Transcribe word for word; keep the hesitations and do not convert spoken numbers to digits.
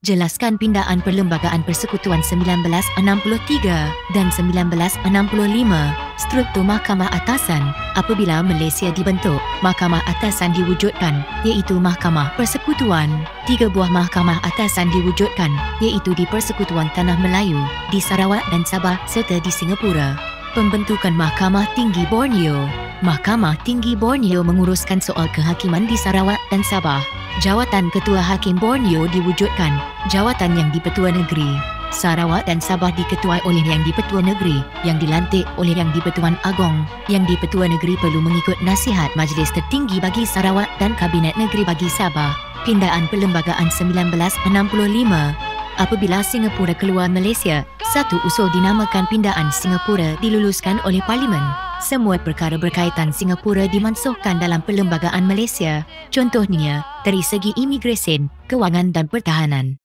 Jelaskan pindaan Perlembagaan Persekutuan sembilan belas enam puluh tiga dan sembilan belas enam puluh lima. Struktur Mahkamah Atasan. Apabila Malaysia dibentuk, Mahkamah Atasan diwujudkan, iaitu Mahkamah Persekutuan. Tiga buah Mahkamah Atasan diwujudkan, iaitu di Persekutuan Tanah Melayu, di Sarawak dan Sabah serta di Singapura. Pembentukan Mahkamah Tinggi Borneo. Mahkamah Tinggi Borneo menguruskan soal kehakiman di Sarawak dan Sabah. Jawatan Ketua Hakim Borneo diwujudkan, jawatan yang di-Petua Negeri. Sarawak dan Sabah diketuai oleh Yang di-Petua Negeri, yang dilantik oleh Yang di-Pertuan Agong. Yang di-Petua Negeri perlu mengikut nasihat Majlis Tertinggi bagi Sarawak dan Kabinet Negeri bagi Sabah. Pindaan Perlembagaan sembilan belas enam puluh lima. Apabila Singapura keluar Malaysia, satu usul dinamakan Pindaan Singapura diluluskan oleh Parlimen. Semua perkara berkaitan Singapura dimansuhkan dalam Perlembagaan Malaysia. Contohnya, dari segi imigresen, kewangan dan pertahanan.